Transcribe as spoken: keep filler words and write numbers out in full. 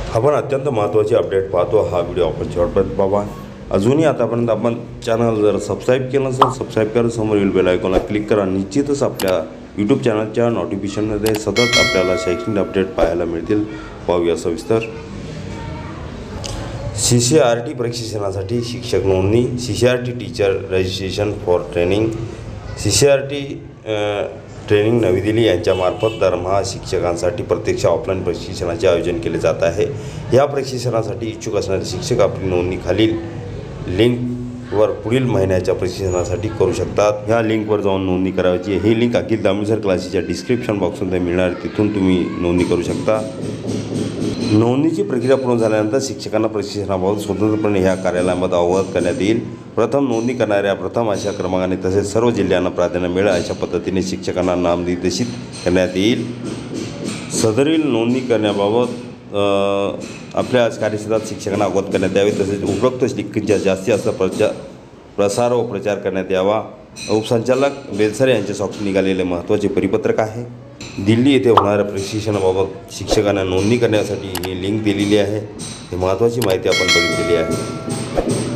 आपण अत्यंत महत्त्वाची अपडेट पाहतो। हा व्हिडिओ आपण शेवटपर्यंत पाहा। अजूनही आतापर्यंत आपण चॅनल जर सबस्क्राईब केलं नसेल सबस्क्राईब करा, समोरील बेल आयकॉनला क्लिक करा। निश्चितच आपल्या यूट्यूब चॅनलच्या नोटिफिकेशनमध्ये सतत आपल्याला शैक्षणिक अपडेट पाहायला मिळतील। पाहूया सविस्तर। सी सी आर टी प्रशिक्षणासाठी शिक्षक नोंदणी, C C R T teacher registration for training. C C R T training नवी दिल्ली यांच्यामार्फत दरमहा शिक्षकांसाठी प्रत्यक्ष ऑफलाईन प्रशिक्षणाचे आयोजन केले जात आहे। या प्रशिक्षणासाठी इच्छुक असणारे शिक्षक आपली नोंदणी खालील लिंकवर पुढील महिन्याच्या प्रशिक्षणासाठी करू शकतात। ह्या लिंकवर जाऊन नोंदणी करायची। ही लिंक अखिल दामोदर क्लासेसच्या डिस्क्रिप्शन बॉक्समध्ये मिळणार, तिथून तुम्ही नोंदणी करू शकता। नोंदणीची प्रक्रिया पूर्ण झाल्यानंतर शिक्षकांना प्रशिक्षणाबाबत स्वतंत्रपणे ह्या कार्यालयामध्ये अवगत करण्यात येईल। प्रथम नोंदणी करणाऱ्या प्रथम अशा क्रमांकाने तसेच सर्व जिल्ह्यांना प्राधान्य मिळेल अशा पद्धतीने शिक्षकांना नामनिर्देशित करण्यात येईल। सदरील नोंदणी करण्याबाबत आपल्या कार्यक्षेत्रात शिक्षकांना अवगत करण्यात यावे, तसेच उपरोक्त लिंकच्या जास्तीत जास्त प्रचार प्रसार व प्रचार करण्यात यावा। उपसंचालक बेलसरे यांच्या स्वाक्षरी निघालेले महत्त्वाचे परिपत्रक आहे। दिल्ली येथे होणाऱ्या प्रशिक्षणाबाबत शिक्षकांना नोंदणी करण्यासाठी ही लिंक दिलेली आहे। ही महत्त्वाची माहिती आपण बघितलेली आहे।